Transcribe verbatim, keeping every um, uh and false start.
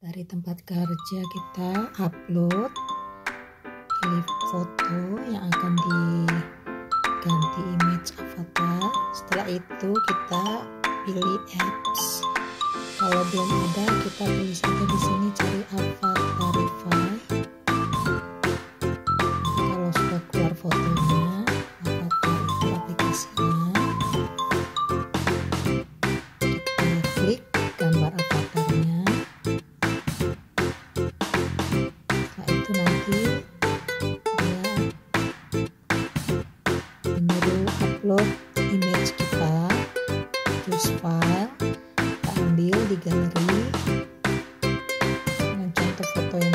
Dari tempat kerja kita upload, pilih foto yang akan diganti image avatar. Setelah itu kita pilih apps. Kalau belum ada, kita tulis saja di sini cari Avatarify. Kalau sudah keluar fotonya, Avatar itu aplikasinya, kita klik gambar avatarnya. Setelah itu nanti dia menyuruh upload image kita, choose file, kita ambil di galeri dengan contoh foto yang